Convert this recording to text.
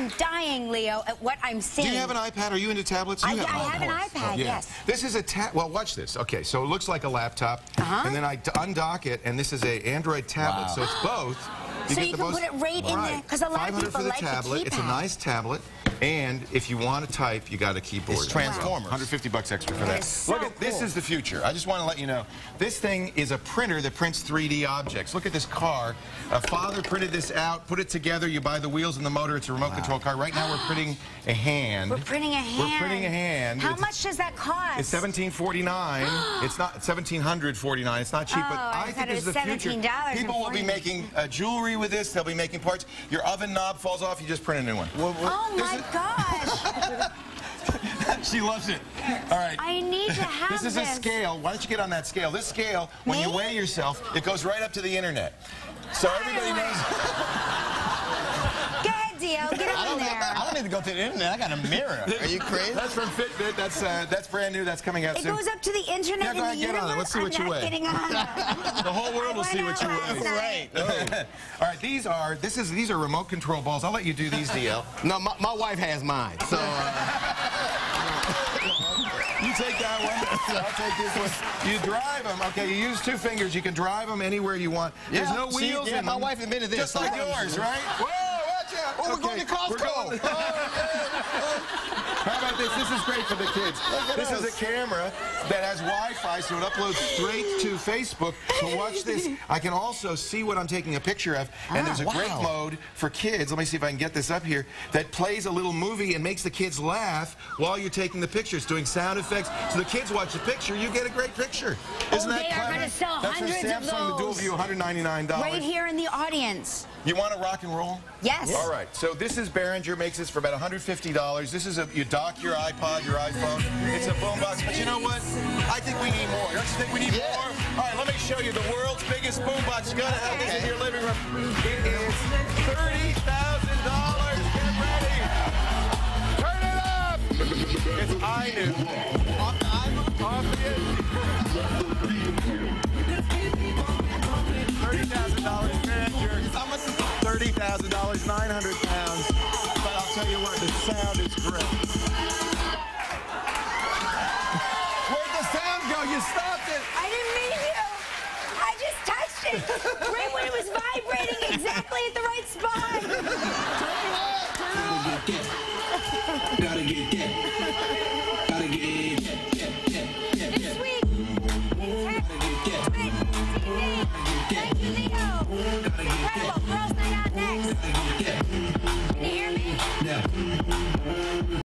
am dying, Leo, at what I'm seeing. Do you have an iPad? Are you into tablets? I have an iPad, yeah. yes. This is a well, watch this. Okay, so it looks like a laptop, and then I undock it, and this is a Android tablet, so it's both. So you can put it right in there, because a lot of people for the like tablet. the keypad. It's a nice tablet, and if you want to type, you got a keyboard. It's Transformers. $150 extra for that. So Look at this is the future. I just want to let you know, this thing is a printer that prints 3D objects. Look at this car. A father printed this out, put it together. You buy the wheels and the motor. It's a remote control car. Right now, we're printing a hand. We're printing a hand. We're printing a hand. How much does that cost? It's $17.49. It's not $1,749. It's not cheap, but I think this is the future. People will be making jewelry with this. They'll be making parts. Your oven knob falls off. You just print a new one. Oh my gosh! She loves it. All right. I need to have this. This is a scale. Why don't you get on that scale? This scale, when you weigh yourself, it goes right up to the internet. So everybody knows. Go ahead, Dio. Get up in there. I don't need to go to the internet. I got a mirror. Are you crazy? That's from Fitbit. That's brand new. That's coming out soon. It goes up to the internet go ahead, get on it. Let's see what you weigh. Getting on. The whole world will see what you weigh. Right. All right. These are remote control balls. I'll let you do these, DL. No, my wife has mine. So. You take that one. I'll take this one. You drive them. Okay, you use 2 fingers. You can drive them anywhere you want. There's no wheels in them. My wife admitted this. Just like yours, right? Whoa, watch out. Oh, we're going to Costco. How about this? This is great for the kids. This is a camera that has Wi-Fi, so it uploads straight to Facebook. So watch this. I can also see what I'm taking a picture of, and there's a great mode for kids. Let me see if I can get this up here. That plays a little movie and makes the kids laugh while you're taking the picture. It's doing sound effects. So the kids watch the picture, you get a great picture. Isn't that clever? They are going to sell hundreds of those. The dual view, $199. Right here in the audience. You want to rock and roll? Yes. All right. So this is Behringer, makes this for about $150. This is you dock your iPod, your iPhone. It's a boombox. But you know what? I think we need more. Don't you think we need more? All right, let me show you the world's biggest boombox. You got to have this in your living room. It is $30,000. Get ready. Turn it up. It's iNuke. Off the iPod? Off the $30,000 Behringer. How much? $30,000, 900 pounds. But I'll tell you what, the sound is great. Where'd the sound go? You stopped it. I didn't mean to. I just touched it. Right when it was vibrating exactly at the right spot. Gotta get that. Gotta get This week, thank you, Leo. Incredible. Girls Night Out next. Can you hear me? Yeah.